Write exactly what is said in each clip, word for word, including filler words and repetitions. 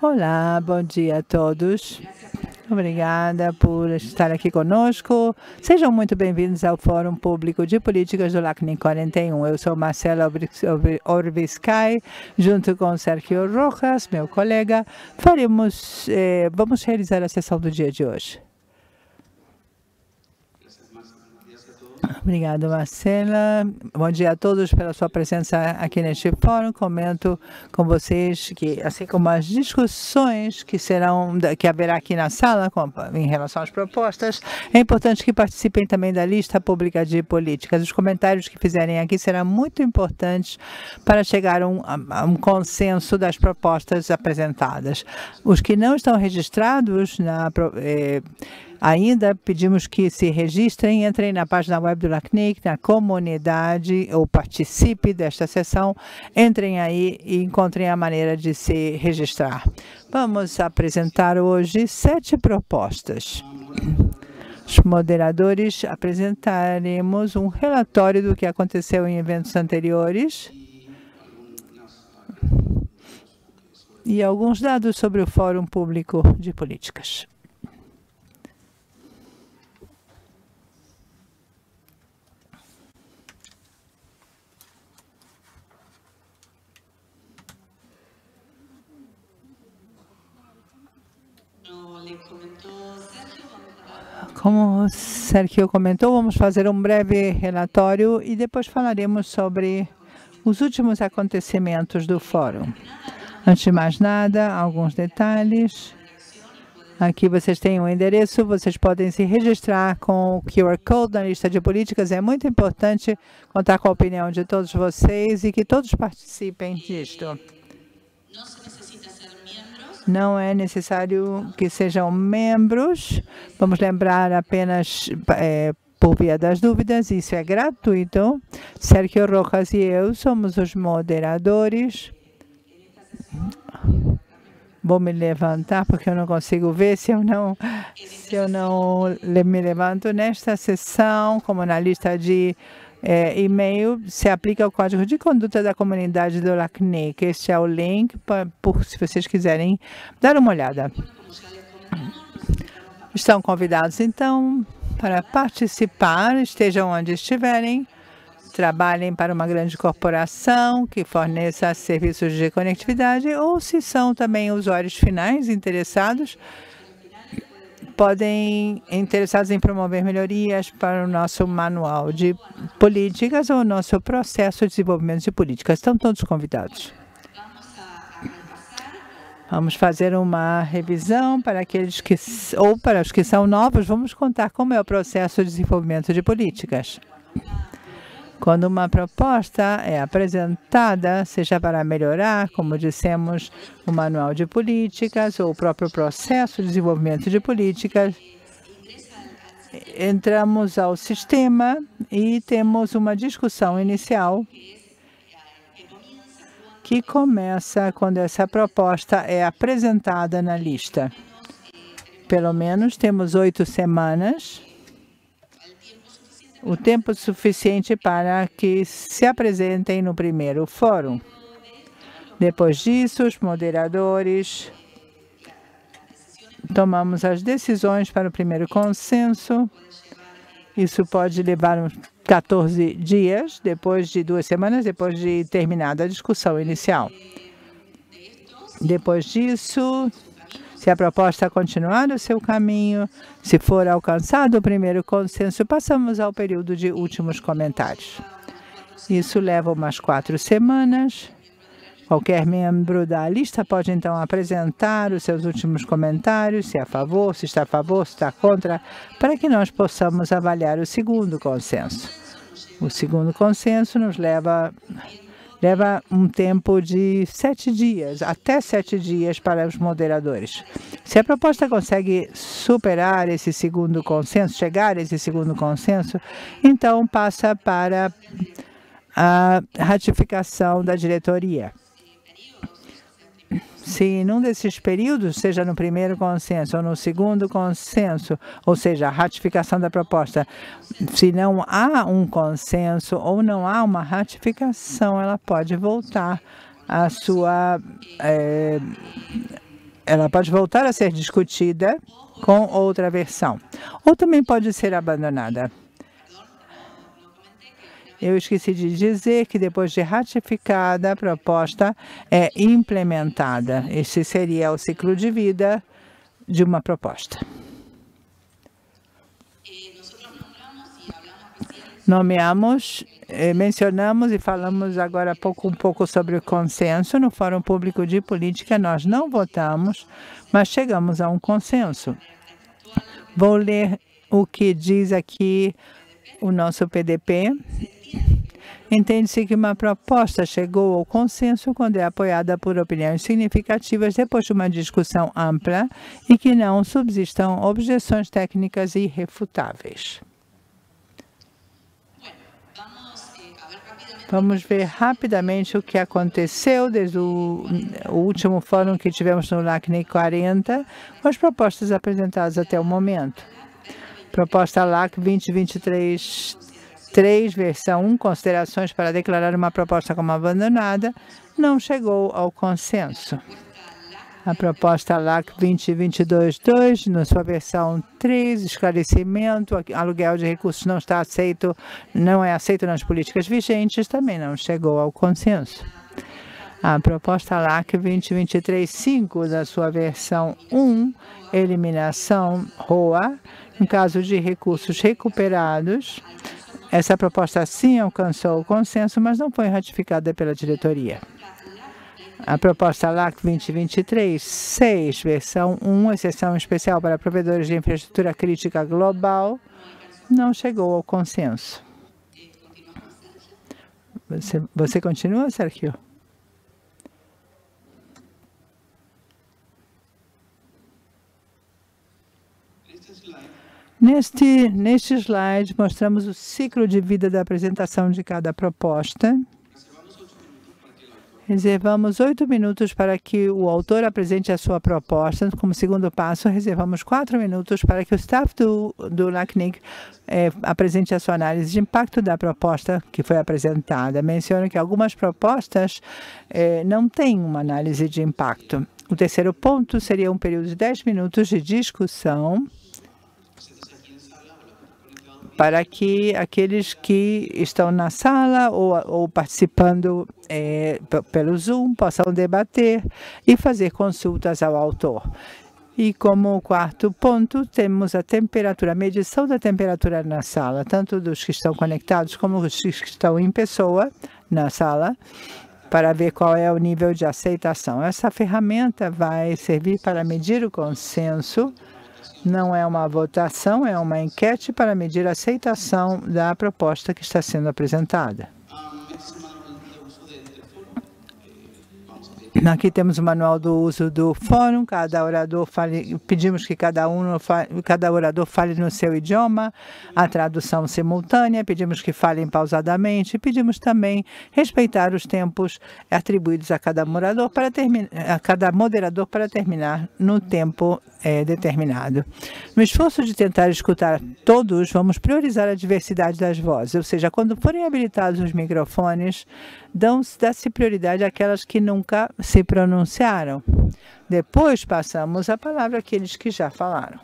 Olá, bom dia a todos. Obrigada por estar aqui conosco. Sejam muito bem-vindos ao Fórum Público de Políticas do LACNIC quarenta e um. Eu sou Marcela Orbiscay, junto com Sergio Rojas, meu colega. Faremos, eh, vamos realizar a sessão do dia de hoje. Obrigado, Marcela. Bom dia a todos pela sua presença aqui neste fórum. Comento com vocês que, assim como as discussões que serão, que haverá aqui na sala com, em relação às propostas, é importante que participem também da lista pública de políticas. Os comentários que fizerem aqui serão muito importantes para chegar a um, a um consenso das propostas apresentadas. Os que não estão registrados na eh, ainda pedimos que se registrem, entrem na página web do LACNIC, na comunidade, ou participe desta sessão. Entrem aí e encontrem a maneira de se registrar. Vamos apresentar hoje sete propostas. Os moderadores apresentaremos um relatório do que aconteceu em eventos anteriores e alguns dados sobre o Fórum Público de Políticas. Como o Sergio comentou, vamos fazer um breve relatório e depois falaremos sobre os últimos acontecimentos do fórum. Antes de mais nada, alguns detalhes. Aqui vocês têm um endereço, vocês podem se registrar com o Q R Code na lista de políticas. É muito importante contar com a opinião de todos vocês e que todos participem disto. Não é necessário que sejam membros. Vamos lembrar apenas é, por via das dúvidas. Isso é gratuito. Sergio Rojas e eu somos os moderadores. Vou me levantar porque eu não consigo ver se eu não, se eu não me levanto. Nesta sessão, como na lista de É, e-mail, se aplica o código de conduta da comunidade do LACNIC. Este é o link, pra, por, se vocês quiserem dar uma olhada. Estão convidados, então, para participar, estejam onde estiverem, trabalhem para uma grande corporação que forneça serviços de conectividade, ou se são também usuários finais interessados, podem interessados em promover melhorias para o nosso manual de políticas ou o nosso processo de desenvolvimento de políticas. Estão todos convidados. Vamos fazer uma revisão para aqueles que, ou para os que são novos, vamos contar como é o processo de desenvolvimento de políticas. Quando uma proposta é apresentada, seja para melhorar, como dissemos, o manual de políticas ou o próprio processo de desenvolvimento de políticas, entramos ao sistema e temos uma discussão inicial que começa quando essa proposta é apresentada na lista. Pelo menos temos oito semanas. O tempo suficiente para que se apresentem no primeiro fórum. Depois disso, os moderadores tomamos as decisões para o primeiro consenso. Isso pode levar uns quatorze dias, depois de duas semanas, depois de terminada a discussão inicial. Depois disso, se a proposta continuar o seu caminho, se for alcançado o primeiro consenso, passamos ao período de últimos comentários. Isso leva umas quatro semanas. Qualquer membro da lista pode, então, apresentar os seus últimos comentários, se é a favor, se está a favor, se está contra, para que nós possamos avaliar o segundo consenso. O segundo consenso nos leva... Leva um tempo de sete dias, até sete dias para os moderadores. Se a proposta consegue superar esse segundo consenso, chegar a esse segundo consenso, então passa para a ratificação da diretoria. Se num desses períodos, seja no primeiro consenso ou no segundo consenso, ou seja, a ratificação da proposta, se não há um consenso ou não há uma ratificação, ela pode voltar à sua, é, ela pode voltar a ser discutida com outra versão, ou também pode ser abandonada. Eu esqueci de dizer que depois de ratificada, a proposta é implementada. Esse seria o ciclo de vida de uma proposta. Nomeamos, eh, mencionamos e falamos agora há pouco, um pouco sobre o consenso. No Fórum Público de Política, nós não votamos, mas chegamos a um consenso. Vou ler o que diz aqui o nosso P D P. Entende-se que uma proposta chegou ao consenso quando é apoiada por opiniões significativas depois de uma discussão ampla e que não subsistam objeções técnicas irrefutáveis. Vamos ver rapidamente o que aconteceu desde o, o último fórum que tivemos no LACNIC quarenta, com as propostas apresentadas até o momento. Proposta L A C vinte vinte e três três, versão um, considerações para declarar uma proposta como abandonada, não chegou ao consenso. A proposta L A C vinte vinte e dois dois, na sua versão três, esclarecimento, aluguel de recursos não está aceito, não é aceito nas políticas vigentes, também não chegou ao consenso. A proposta L A C vinte vinte e três cinco, da sua versão um, eliminação R O A, no caso de recursos recuperados, essa proposta sim alcançou o consenso, mas não foi ratificada pela diretoria. A proposta L A C vinte vinte e três seis, versão um, exceção especial para provedores de infraestrutura crítica global, não chegou ao consenso. Você, você continua, Sérgio? Neste, neste slide, mostramos o ciclo de vida da apresentação de cada proposta. Reservamos oito minutos para que o autor apresente a sua proposta. Como segundo passo, reservamos quatro minutos para que o staff do, do LACNIC eh, apresente a sua análise de impacto da proposta que foi apresentada. Menciono que algumas propostas eh, não têm uma análise de impacto. O terceiro ponto seria um período de dez minutos de discussão para que aqueles que estão na sala ou, ou participando é, pelo Zoom possam debater e fazer consultas ao autor. E como quarto ponto, temos a temperatura, a medição da temperatura na sala, tanto dos que estão conectados como dos que estão em pessoa na sala, para ver qual é o nível de aceitação. Essa ferramenta vai servir para medir o consenso. Não é uma votação, é uma enquete para medir a aceitação da proposta que está sendo apresentada. Aqui temos o manual do uso do fórum. Cada orador fale, pedimos que cada, um, cada orador fale no seu idioma, a tradução simultânea, pedimos que falem pausadamente, pedimos também respeitar os tempos atribuídos a cada moderador para terminar, a cada moderador para terminar no tempo é, determinado. No esforço de tentar escutar todos, vamos priorizar a diversidade das vozes, ou seja, quando forem habilitados os microfones, dá-se prioridade àquelas que nunca se pronunciaram. Depois passamos a palavra àqueles que já falaram.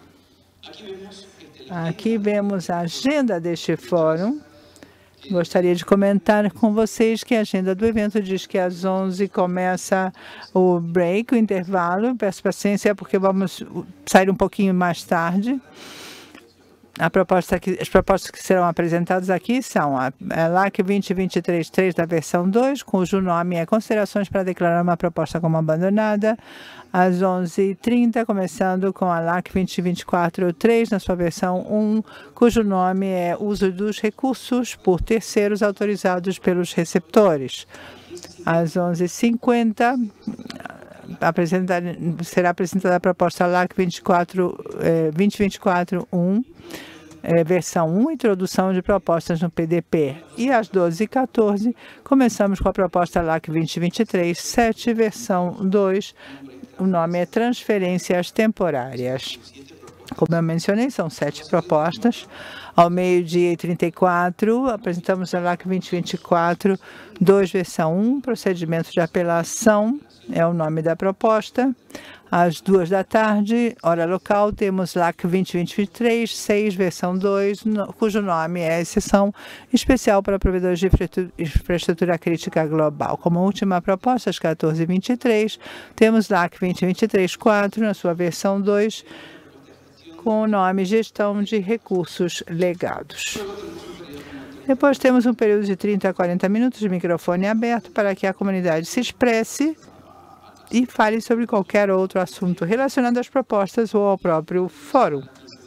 Aqui vemos a agenda deste fórum. Gostaria de comentar com vocês que a agenda do evento diz que às onze começa o break, o intervalo. Peço paciência porque vamos sair um pouquinho mais tarde. A proposta que, as propostas que serão apresentadas aqui são a, a L A C vinte vinte e três três da versão dois, cujo nome é Considerações para declarar uma proposta como abandonada, às onze e trinta, começando com a L A C vinte vinte e quatro três, na sua versão um, cujo nome é Uso dos recursos por terceiros autorizados pelos receptores. Às onze e cinquenta, apresentar, será apresentada a proposta L A C vinte e quatro, eh, vinte vinte e quatro um, eh, versão um, introdução de propostas no P D P. E às doze e quatorze, começamos com a proposta L A C vinte vinte e três sete, versão dois, o nome é Transferências Temporárias. Como eu mencionei, são sete propostas. Ao meio-dia e trinta e quatro, apresentamos a L A C vinte vinte e quatro dois, versão um, procedimento de apelação, é o nome da proposta. às duas da tarde, hora local, temos L A C vinte vinte e três, seis, versão dois, no, cujo nome é Sessão Especial para Provedores de Infraestrutura Crítica Global. Como última proposta, às quatorze e vinte e três, temos L A C vinte vinte e três, quatro, na sua versão dois, com o nome Gestão de Recursos Legados. Depois temos um período de trinta a quarenta minutos de microfone aberto para que a comunidade se expresse e fale sobre qualquer outro assunto relacionado às propostas ou ao próprio fórum.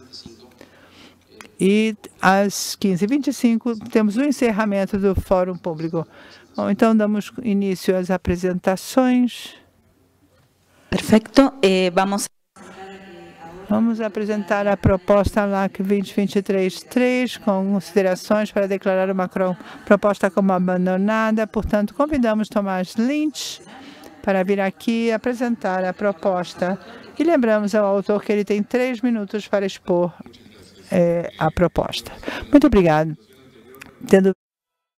E às quinze e vinte e cinco temos o encerramento do fórum público. Bom, então damos início às apresentações. Perfeito. Eh, vamos Vamos apresentar a proposta L A C vinte vinte e três três com considerações para declarar uma proposta como abandonada. Portanto, convidamos Tomás Lynch para vir aqui apresentar a proposta. E lembramos ao autor que ele tem três minutos para expor eh, a proposta. Muito obrigado. Tendo